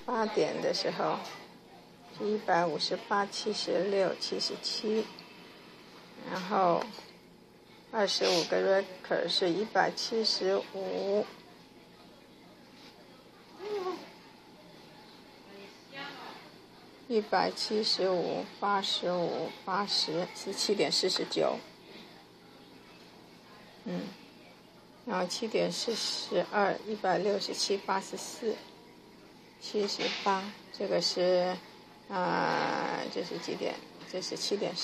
8点的时候是158、76、77，然后25个 record 是175。175、85、80是7.49，然后7.42、167、84、78，这个是这是几点？这是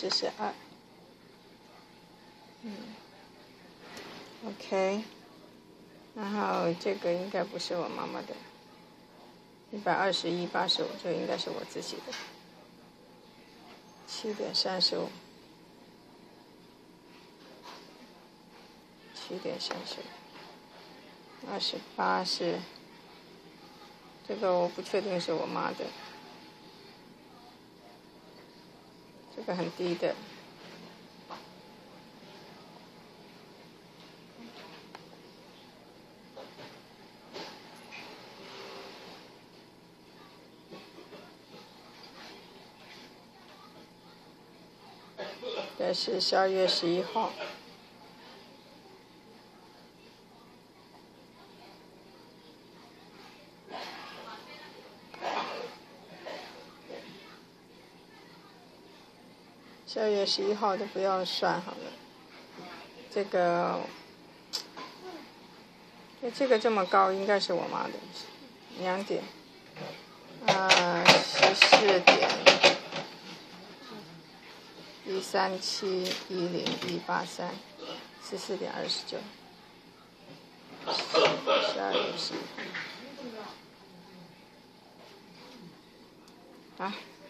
7.42。OK， 然后这个应该不是我妈妈的。121、85，这应该是我自己的。7.35，7.35，28是这个我不确定是我妈的，这个很低的。这是12月11号。12月11号的不要算好了。这个这么高，应该是我妈的。2点。14点。137、10、183，14.29。12月11号。好。